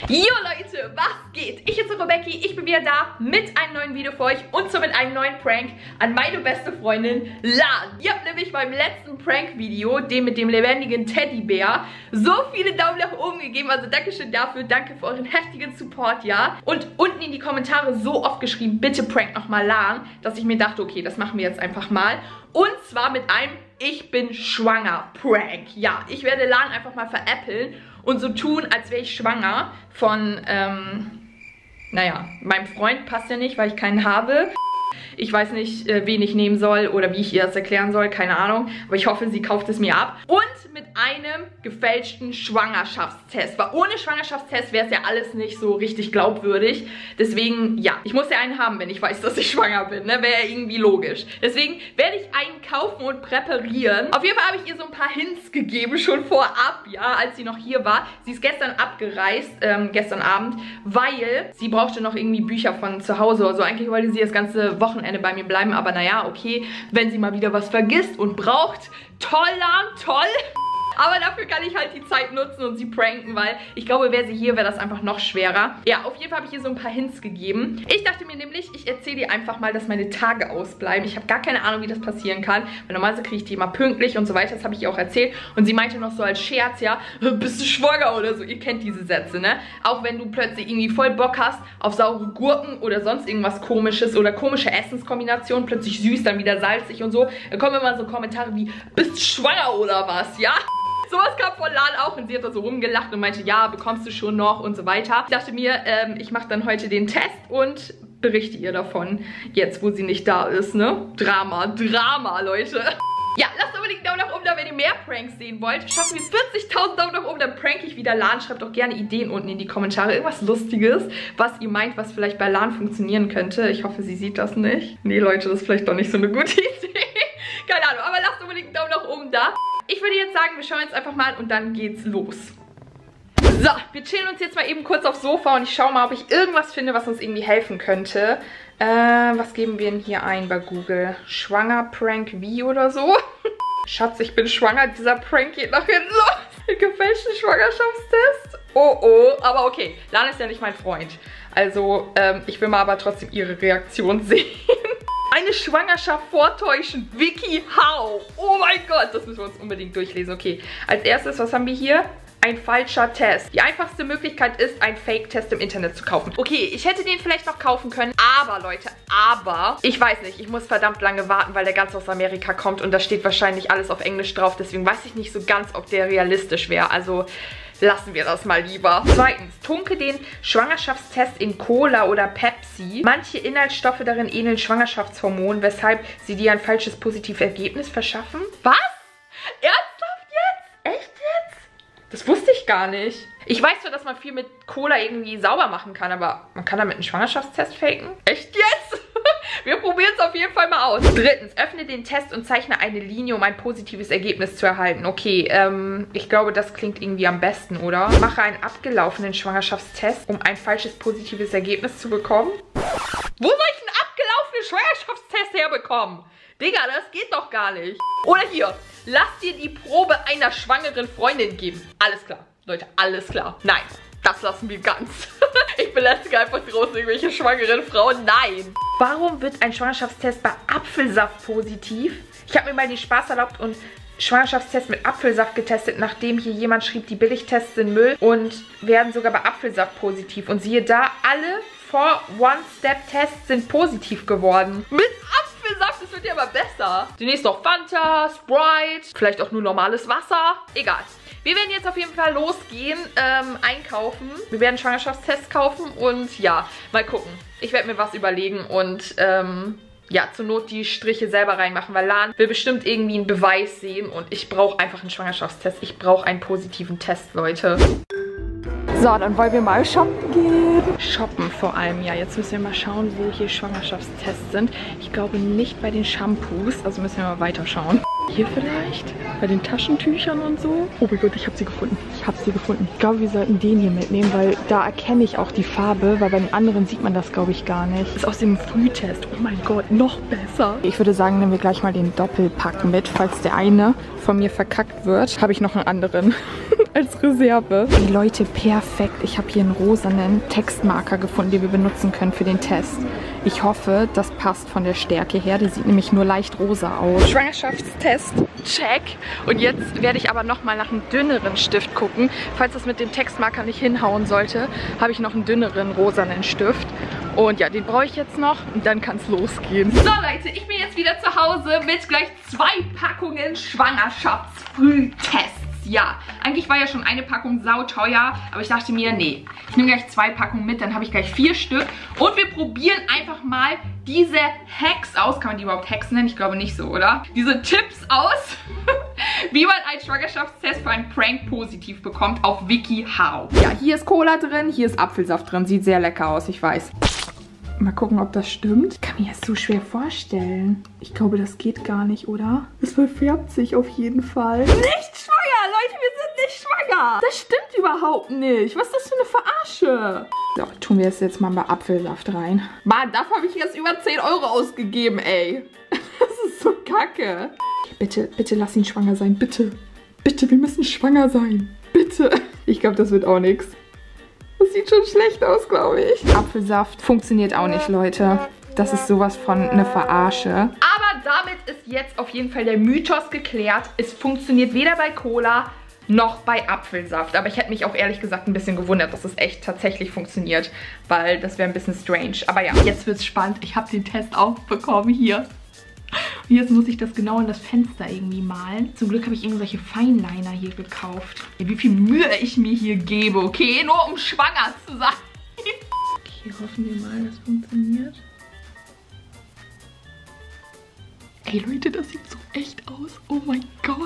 Jo Leute, was geht? Ich bin Rebecca, ich bin wieder da mit einem neuen Video für euch und so mit einem neuen Prank an meine beste Freundin Lan. Ihr habt nämlich beim letzten Prank-Video, dem mit dem lebendigen Teddybär, so viele Daumen nach oben gegeben, also Dankeschön dafür, danke für euren heftigen Support, ja. Und unten in die Kommentare so oft geschrieben, bitte prank nochmal Lan, dass ich mir dachte, okay, das machen wir jetzt einfach mal. Und zwar mit einem Ich bin schwanger Prank. Ja, ich werde Lan einfach mal veräppeln und so tun, als wäre ich schwanger von, naja, meinem Freund. Passt ja nicht, weil ich keinen habe. Ich weiß nicht, wen ich nehmen soll oder wie ich ihr das erklären soll, keine Ahnung. Aber ich hoffe, sie kauft es mir ab. Und mit einem gefälschten Schwangerschaftstest. Weil ohne Schwangerschaftstest wäre es ja alles nicht so richtig glaubwürdig. Deswegen, ja, ich muss ja einen haben, wenn ich weiß, dass ich schwanger bin. Ne? Wäre ja irgendwie logisch. Deswegen werde ich einen kaufen und präparieren. Auf jeden Fall habe ich ihr so ein paar Hints gegeben, schon vorab, ja, als sie noch hier war. Sie ist gestern abgereist, gestern Abend, weil sie brauchte noch irgendwie Bücher von zu Hause. Also eigentlich wollte sie das ganze Wochenende bei mir bleiben, aber naja, okay, wenn sie mal wieder was vergisst und braucht, toll, Lan, toll. Aber dafür kann ich halt die Zeit nutzen und sie pranken, weil ich glaube, wäre sie hier, wäre das einfach noch schwerer. Ja, auf jeden Fall habe ich ihr so ein paar Hints gegeben. Ich dachte mir nämlich, ich erzähle ihr einfach mal, dass meine Tage ausbleiben. Ich habe gar keine Ahnung, wie das passieren kann, weil normalerweise kriege ich die immer pünktlich und so weiter. Das habe ich ihr auch erzählt. Und sie meinte noch so als Scherz, ja, bist du schwanger oder so. Ihr kennt diese Sätze, ne? Auch wenn du plötzlich irgendwie voll Bock hast auf saure Gurken oder sonst irgendwas Komisches oder komische Essenskombinationen, plötzlich süß, dann wieder salzig und so. Da kommen immer so Kommentare wie, bist du schwanger oder was, ja? Sowas kam von Lan auch und sie hat da so rumgelacht und meinte, ja, bekommst du schon noch und so weiter. Ich dachte mir, ich mache dann heute den Test und berichte ihr davon, jetzt wo sie nicht da ist, ne? Drama, Drama, Leute. Ja, lasst unbedingt einen Daumen nach oben da, wenn ihr mehr Pranks sehen wollt. Schaffen wir 40.000 Daumen nach oben, dann prank ich wieder Lan. Schreibt auch gerne Ideen unten in die Kommentare. Irgendwas Lustiges, was ihr meint, was vielleicht bei Lan funktionieren könnte. Ich hoffe, sie sieht das nicht. Nee, Leute, das ist vielleicht doch nicht so eine gute Idee. Keine Ahnung, aber lasst unbedingt einen Daumen nach oben da. Ich würde jetzt sagen, wir schauen jetzt einfach mal und dann geht's los. So, wir chillen uns jetzt mal eben kurz aufs Sofa und ich schaue mal, ob ich irgendwas finde, was uns irgendwie helfen könnte. Was geben wir denn hier ein bei Google? Schwanger Prank wie oder so? Schatz, ich bin schwanger. Dieser Prank geht nach hinten los. Gefälschten Schwangerschaftstest. Oh, oh. Aber okay, Lan ist ja nicht mein Freund. Also, ich will mal aber trotzdem ihre Reaktion sehen. Eine Schwangerschaft vortäuschen. Vicky How. Oh mein Gott, das müssen wir uns unbedingt durchlesen. Okay, als erstes, was haben wir hier? Ein falscher Test. Die einfachste Möglichkeit ist, einen Fake-Test im Internet zu kaufen. Okay, ich hätte den vielleicht noch kaufen können, aber Leute, ich weiß nicht, ich muss verdammt lange warten, weil der ganz aus Amerika kommt und da steht wahrscheinlich alles auf Englisch drauf. Deswegen weiß ich nicht so ganz, ob der realistisch wäre. Also lassen wir das mal lieber. Zweitens, tunke den Schwangerschaftstest in Cola oder Pepsi. Manche Inhaltsstoffe darin ähneln Schwangerschaftshormonen, weshalb sie dir ein falsches positives Ergebnis verschaffen. Was? Ernsthaft jetzt? Echt jetzt? Das wusste ich gar nicht. Ich weiß zwar, dass man viel mit Cola irgendwie sauber machen kann, aber man kann damit einen Schwangerschaftstest faken? Echt jetzt? Wir probieren es auf jeden Fall mal aus. Drittens, öffne den Test und zeichne eine Linie, um ein positives Ergebnis zu erhalten. Okay, ich glaube, das klingt irgendwie am besten, oder? Mache einen abgelaufenen Schwangerschaftstest, um ein falsches positives Ergebnis zu bekommen. Wo soll ich einen abgelaufenen Schwangerschaftstest herbekommen? Digga, das geht doch gar nicht. Oder hier, lass dir die Probe einer schwangeren Freundin geben. Alles klar, Leute, alles klar. Nein, das lassen wir ganz. Ich belästige einfach draußen irgendwelche schwangeren Frauen. Nein. Warum wird ein Schwangerschaftstest bei Apfelsaft positiv? Ich habe mir mal den Spaß erlaubt und Schwangerschaftstest mit Apfelsaft getestet, nachdem hier jemand schrieb, die Billigtests sind Müll und werden sogar bei Apfelsaft positiv. Und siehe da, alle 4 One-Step-Tests sind positiv geworden. Mit Apfelsaft, das wird ja aber besser. Zunächst noch Fanta, Sprite, vielleicht auch nur normales Wasser. Egal. Wir werden jetzt auf jeden Fall losgehen, einkaufen. Wir werden Schwangerschaftstests kaufen und ja, mal gucken. Ich werde mir was überlegen und ja, zur Not die Striche selber reinmachen, weil Lan will bestimmt irgendwie einen Beweis sehen und ich brauche einfach einen Schwangerschaftstest. Ich brauche einen positiven Test, Leute. So, dann wollen wir mal shoppen gehen. Shoppen vor allem, ja. Jetzt müssen wir mal schauen, wo hier Schwangerschaftstests sind. Ich glaube nicht bei den Shampoos, also müssen wir mal weiterschauen. Hier vielleicht? Bei den Taschentüchern und so? Oh mein Gott, ich habe sie gefunden. Ich habe sie gefunden. Ich glaube, wir sollten den hier mitnehmen, weil da erkenne ich auch die Farbe, weil bei den anderen sieht man das, glaube ich, gar nicht. Das ist aus dem Frühtest. Oh mein Gott, noch besser. Ich würde sagen, nehmen wir gleich mal den Doppelpack mit. Falls der eine von mir verkackt wird, habe ich noch einen anderen. als Reserve. Ey Leute, perfekt. Ich habe hier einen rosanen Textmarker gefunden, den wir benutzen können für den Test. Ich hoffe, das passt von der Stärke her. Der sieht nämlich nur leicht rosa aus. Schwangerschaftstest, check. Und jetzt werde ich aber nochmal nach einem dünneren Stift gucken. Falls das mit dem Textmarker nicht hinhauen sollte, habe ich noch einen dünneren rosanen Stift. Und ja, den brauche ich jetzt noch und dann kann es losgehen. So Leute, ich bin jetzt wieder zu Hause mit gleich 2 Packungen Schwangerschaftsfrühtests. Ja, eigentlich war ja schon eine Packung sauteuer, aber ich dachte mir, nee, ich nehme gleich 2 Packungen mit, dann habe ich gleich 4 Stück. Und wir probieren einfach mal diese Hacks aus. Kann man die überhaupt Hacks nennen? Ich glaube nicht so, oder? Diese Tipps aus, wie man einen Schwangerschaftstest für einen Prank positiv bekommt auf WikiHow. Ja, hier ist Cola drin, hier ist Apfelsaft drin. Sieht sehr lecker aus, ich weiß. Mal gucken, ob das stimmt. Ich kann mir das so schwer vorstellen. Ich glaube, das geht gar nicht, oder? Es verfärbt sich auf jeden Fall. Nicht schwanger, Leute, wir sind nicht schwanger. Das stimmt überhaupt nicht. Was ist das für eine Verarsche? So, tun wir jetzt mal bei Apfelsaft rein. Mann, dafür habe ich jetzt über 10 Euro ausgegeben, ey. Das ist so kacke. Bitte, bitte lass ihn schwanger sein. Bitte. Bitte, wir müssen schwanger sein. Bitte. Ich glaube, das wird auch nichts. Das sieht schon schlecht aus, glaube ich. Apfelsaft funktioniert auch nicht, Leute. Das ist sowas von eine Verarsche. Aber damit ist jetzt auf jeden Fall der Mythos geklärt. Es funktioniert weder bei Cola noch bei Apfelsaft. Aber ich hätte mich auch ehrlich gesagt ein bisschen gewundert, dass es echt tatsächlich funktioniert. Weil das wäre ein bisschen strange. Aber ja, jetzt wird es spannend. Ich habe den Test auch bekommen hier. Und jetzt muss ich das genau in das Fenster irgendwie malen. Zum Glück habe ich irgendwelche Feinliner hier gekauft. Ja, wie viel Mühe ich mir hier gebe, okay? Nur um schwanger zu sein. Okay, hoffen wir mal, das funktioniert. Ey Leute, das sieht so echt aus. Oh mein Gott.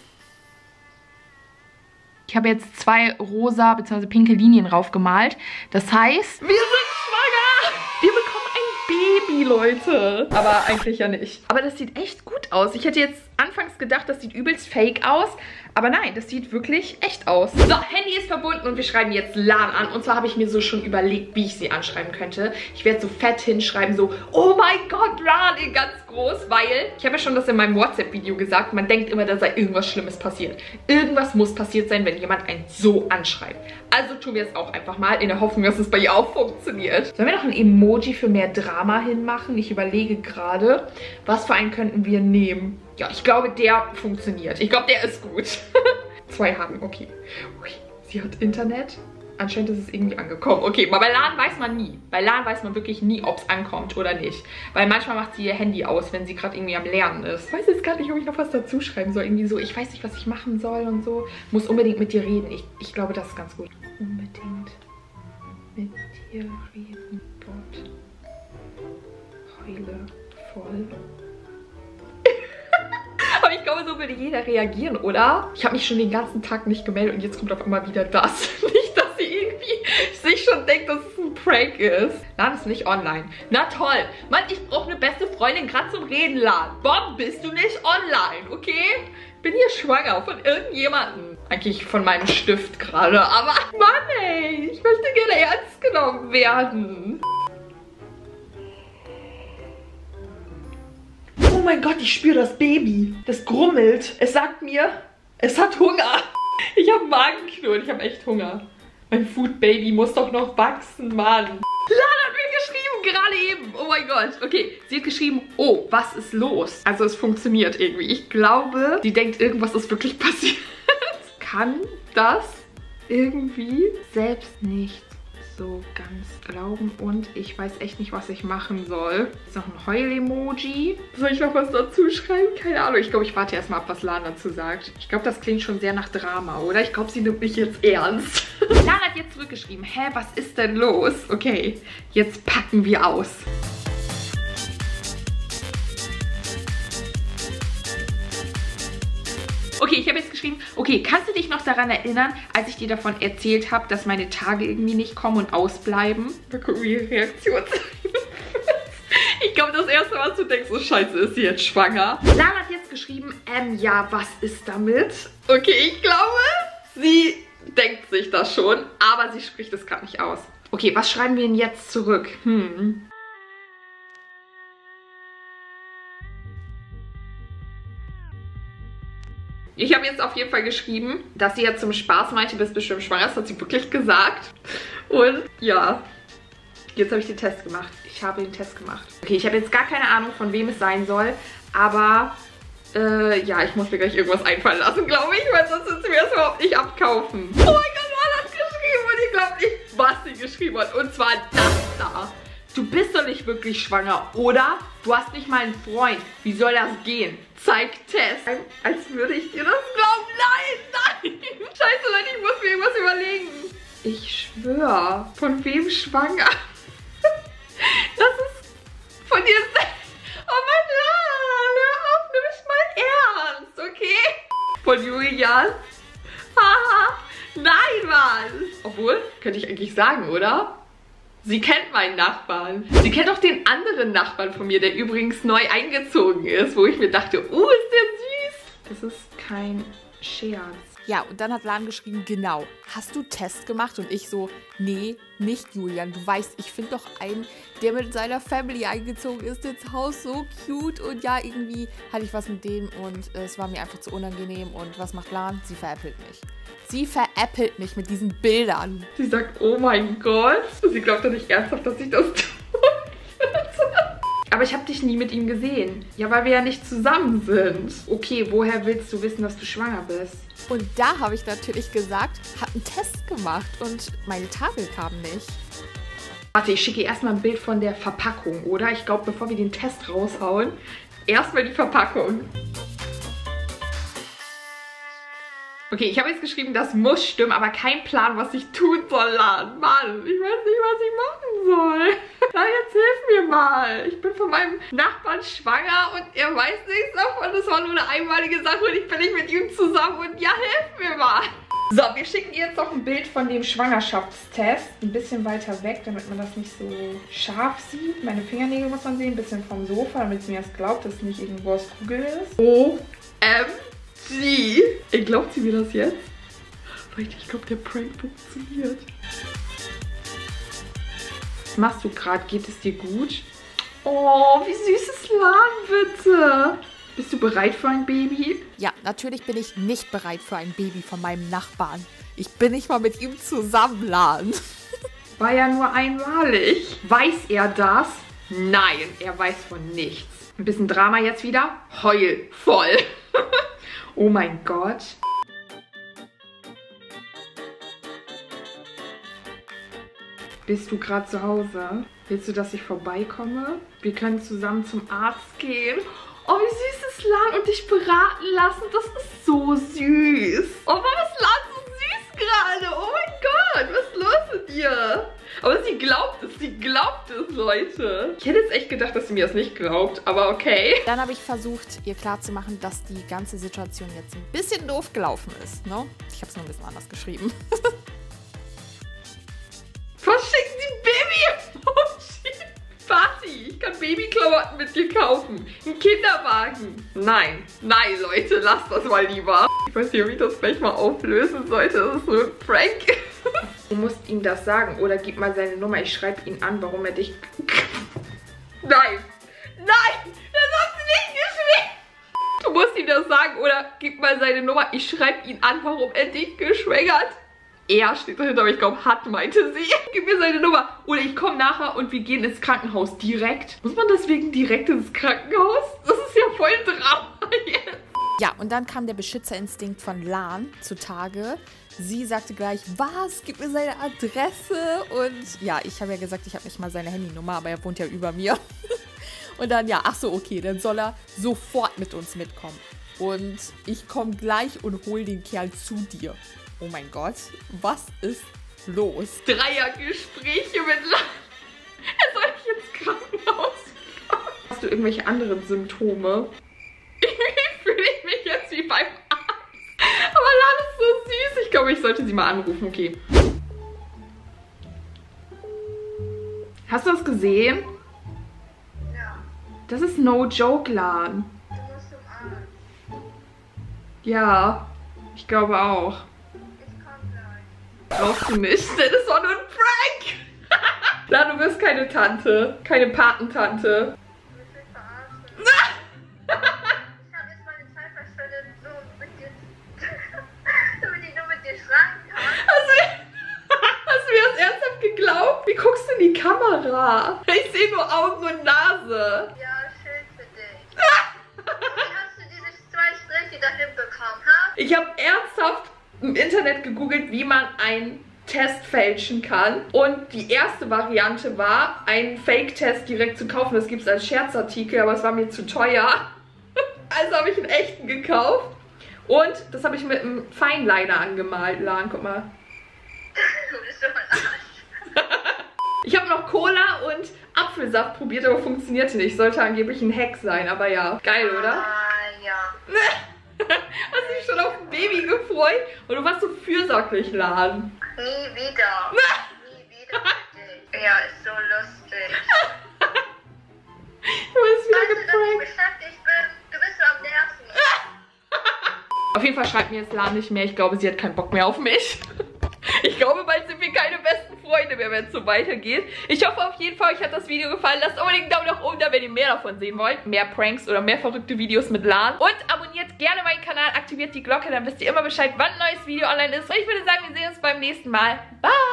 Ich habe jetzt 2 rosa bzw. pinke Linien raufgemalt. Das heißt, wir sind schwanger. Wir bekommen ein Baby, Leute. Aber eigentlich ja nicht. Aber das sieht echt gut aus. Ich hätte jetzt anfangs gedacht, das sieht übelst fake aus. Aber nein, das sieht wirklich echt aus. So, Handy ist verbunden und wir schreiben jetzt Lan an. Und zwar habe ich mir so schon überlegt, wie ich sie anschreiben könnte. Ich werde so fett hinschreiben, so, oh mein Gott, Lan, in ganz groß. Weil, ich habe ja schon das in meinem WhatsApp-Video gesagt, man denkt immer, da sei irgendwas Schlimmes passiert. Irgendwas muss passiert sein, wenn jemand einen so anschreibt. Also tun wir es auch einfach mal, in der Hoffnung, dass es bei ihr auch funktioniert. Sollen wir noch ein Emoji für mehr Drama hinmachen? Ich überlege gerade, was für einen könnten wir nehmen. Ja, ich glaube, der funktioniert. Ich glaube, der ist gut. 2 haben, okay. Ui, sie hat Internet. Anscheinend ist es irgendwie angekommen. Okay, aber bei Lan weiß man nie. Bei Lan weiß man wirklich nie, ob es ankommt oder nicht. Weil manchmal macht sie ihr Handy aus, wenn sie gerade irgendwie am Lernen ist. Ich weiß jetzt gar nicht, ob ich noch was dazu schreiben soll. Irgendwie so, ich weiß nicht, was ich machen soll und so. Muss unbedingt mit dir reden. Ich glaube, das ist ganz gut. Unbedingt mit dir reden. Gott. Heule voll. Aber ich glaube, so würde jeder reagieren, oder? Ich habe mich schon den ganzen Tag nicht gemeldet und jetzt kommt auf einmal wieder das. Nicht, dass sie irgendwie sich schon denkt, dass es ein Prank ist. Lan ist nicht online. Na toll. Mann, ich brauche eine beste Freundin gerade zum Reden, Lan. Bob, bist du nicht online, okay? Ich bin hier schwanger von irgendjemandem. Eigentlich von meinem Stift gerade. Aber Mann, ey, ich möchte gerne ernst genommen werden. Oh mein Gott, ich spüre das Baby. Das grummelt. Es sagt mir, es hat Hunger. Ich habe Magenknurren. Ich habe echt Hunger. Mein Food Baby muss doch noch wachsen, Mann. Lan hat mir geschrieben, gerade eben. Oh mein Gott. Okay, sie hat geschrieben, oh, was ist los? Also es funktioniert irgendwie. Ich glaube, sie denkt, irgendwas ist wirklich passiert. Kann das irgendwie selbst nicht so ganz glauben und ich weiß echt nicht, was ich machen soll. Ist noch ein Heul-Emoji. Soll ich noch was dazu schreiben? Keine Ahnung. Ich glaube, ich warte erstmal ab, was Lan dazu sagt. Ich glaube, das klingt schon sehr nach Drama, oder? Ich glaube, sie nimmt mich jetzt ernst. Lan hat jetzt zurückgeschrieben. Hä, was ist denn los? Okay, jetzt packen wir aus. Okay, ich habe jetzt geschrieben, okay, kannst du dich noch daran erinnern, als ich dir davon erzählt habe, dass meine Tage irgendwie nicht kommen und ausbleiben? Mal gucken, wie die Reaktion ist. Ich glaube, das erste, was du denkst, so scheiße, ist sie jetzt schwanger? Lan hat jetzt geschrieben, ja, was ist damit? Okay, ich glaube, sie denkt sich das schon, aber sie spricht es gerade nicht aus. Okay, was schreiben wir denn jetzt zurück? Ich habe jetzt auf jeden Fall geschrieben, dass sie ja zum Spaß meinte, bist bestimmt schwanger. Das hat sie wirklich gesagt. Und ja, jetzt habe ich den Test gemacht. Ich habe den Test gemacht. Okay, ich habe jetzt gar keine Ahnung, von wem es sein soll. Aber, ja, ich muss mir gleich irgendwas einfallen lassen, glaube ich. Weil sonst wird sie mir das überhaupt nicht abkaufen. Oh mein Gott, Mann hat geschrieben und ich glaube nicht, was sie geschrieben hat. Und zwar das da. Du bist doch nicht wirklich schwanger, oder? Du hast nicht mal einen Freund. Wie soll das gehen? Zeig Test. Als würde ich dir das glauben. Nein, nein. Scheiße, Leute, ich muss mir irgendwas überlegen. Ich schwöre. Von wem schwanger? Das ist von dir selbst. Oh mein Gott, hör auf, nimm mich mal ernst, okay? Von Julian? Haha. Nein, Mann. Obwohl, könnte ich eigentlich sagen, oder? Sie kennt meinen Nachbarn. Sie kennt auch den anderen Nachbarn von mir, der übrigens neu eingezogen ist, wo ich mir dachte, ist der süß. Das ist kein Scherz. Ja, und dann hat Lan geschrieben, genau, hast du Test gemacht? Und ich so, nee, nicht Julian. Du weißt, ich finde doch einen, der mit seiner Family eingezogen ist ins Haus, so cute. Und ja, irgendwie hatte ich was mit dem und es war mir einfach zu unangenehm. Und was macht Lan? Sie veräppelt mich. Sie veräppelt mich mit diesen Bildern. Sie sagt, oh mein Gott. Sie glaubt doch nicht ernsthaft, dass ich das tue. Aber ich habe dich nie mit ihm gesehen. Ja, weil wir ja nicht zusammen sind. Okay, woher willst du wissen, dass du schwanger bist? Und da habe ich natürlich gesagt, habe einen Test gemacht und meine Tafel kam nicht. Warte, ich schicke erstmal ein Bild von der Verpackung, oder? Ich glaube, bevor wir den Test raushauen, erstmal die Verpackung. Okay, ich habe jetzt geschrieben, das muss stimmen, aber kein Plan, was ich tun soll, Lan. Mann, ich weiß nicht, was ich machen soll. Na, jetzt hilf mir mal. Ich bin von meinem Nachbarn schwanger und er weiß nichts davon. Das war nur eine einmalige Sache und ich bin nicht mit ihm zusammen. Und ja, hilf mir mal. So, wir schicken ihr jetzt noch ein Bild von dem Schwangerschaftstest. Ein bisschen weiter weg, damit man das nicht so scharf sieht. Meine Fingernägel muss man sehen, ein bisschen vom Sofa, damit sie mir das glaubt, dass es nicht irgendwo aus Kugel ist. Glaubt sie mir das jetzt? Leute, ich glaube, der Prank funktioniert. Was machst du gerade? Geht es dir gut? Oh, wie süß ist Lan, bitte. Bist du bereit für ein Baby? Ja, natürlich bin ich nicht bereit für ein Baby von meinem Nachbarn. Ich bin nicht mal mit ihm zusammen, Lan. War ja nur einmalig. Weiß er das? Nein, er weiß von nichts. Ein bisschen Drama jetzt wieder? Heul voll. Oh mein Gott. Bist du gerade zu Hause? Willst du, dass ich vorbeikomme? Wir können zusammen zum Arzt gehen. Oh, wie süß ist Lan und dich beraten lassen. Das ist so süß. Oh, warum ist Lan so süß gerade? Oh mein Gott, was ist los mit ihr? Aber sie glaubt es, Leute. Ich hätte jetzt echt gedacht, dass sie mir das nicht glaubt, aber okay. Dann habe ich versucht, ihr klarzumachen, dass die ganze Situation jetzt ein bisschen doof gelaufen ist, ne? Ich habe es nur ein bisschen anders geschrieben. Verschicken Sie Baby-Emoji. Party, ich kann Babyklamotten mit dir kaufen. Ein Kinderwagen. Nein, nein, Leute, lasst das mal lieber. Ich weiß nicht, ob ich das gleich mal auflösen sollte. Das ist nur ein Prank. Du musst ihm das sagen oder gib mal seine Nummer. Ich schreibe ihn an, warum er dich... Nein! Nein! Das hast du nicht geschrieben! Du musst ihm das sagen oder gib mal seine Nummer. Ich schreibe ihn an, warum er dich geschwängert. Er steht dahinter, aber ich glaube, hat, meinte sie. Gib mir seine Nummer. Oder ich komme nachher und wir gehen ins Krankenhaus direkt. Muss man deswegen direkt ins Krankenhaus? Das ist ja voll Drama jetzt. Ja, und dann kam der Beschützerinstinkt von Lan zutage. Sie sagte gleich, was? Gib mir seine Adresse. Und ja, ich habe ja gesagt, ich habe nicht mal seine Handynummer, aber er wohnt ja über mir. Und dann, ja, ach so, okay, dann soll er sofort mit uns mitkommen. Und ich komme gleich und hole den Kerl zu dir. Oh mein Gott, was ist los? Dreiergespräche mit Lan. Er soll nicht ins Krankenhaus fahren. Hast du irgendwelche anderen Symptome? Irgendwie fühle ich mich jetzt wie beim Arzt. Aber Lan ist so süß. Ich glaube, ich sollte sie mal anrufen. Okay. Hast du das gesehen? Ja. Das ist no joke, Lan. Du musst zum Arzt. Ja, ich glaube auch. Ich komm gleich. Brauchst du nicht, denn es war nur ein Prank. Lan, du wirst keine Tante. Keine Patentante. Du willst mich verarschen. Ich habe jetzt meine Zeit verschwendet, so mit dir zu Kamera. Ich sehe nur Augen und Nase. Ja, schön für dich. Wie hast du diese 2 Striche dahin bekommen, ha? Ich habe ernsthaft im Internet gegoogelt, wie man einen Test fälschen kann. Und die erste Variante war, einen Fake-Test direkt zu kaufen. Das gibt es als Scherzartikel, aber es war mir zu teuer. Also habe ich einen echten gekauft. Und das habe ich mit einem Feinliner angemalt. Lan, guck mal. Du bist so ein Arsch. Ich habe noch Cola und Apfelsaft probiert, aber funktionierte nicht. Sollte angeblich ein Hack sein, aber ja. Geil, oder? Ah, ja. Hast dich schon auf ein Baby gefreut? Und du warst so fürsorglich, Lan. Nie wieder. Nie wieder für dich. Ja, ist so lustig. Du bist wieder Weißt du, dass ich geprankt. beschäftigt bin? Du bist so am Nerven. Auf jeden Fall schreibt mir jetzt Lan nicht mehr. Ich glaube, sie hat keinen Bock mehr auf mich. Ich glaube, bald sind wir keine besten Freunde mehr, wenn es so weitergeht. Ich hoffe auf jeden Fall, euch hat das Video gefallen. Lasst unbedingt einen Daumen nach oben da, wenn ihr mehr davon sehen wollt. Mehr Pranks oder mehr verrückte Videos mit Lan. Und abonniert gerne meinen Kanal, aktiviert die Glocke, dann wisst ihr immer Bescheid, wann ein neues Video online ist. Und ich würde sagen, wir sehen uns beim nächsten Mal. Bye!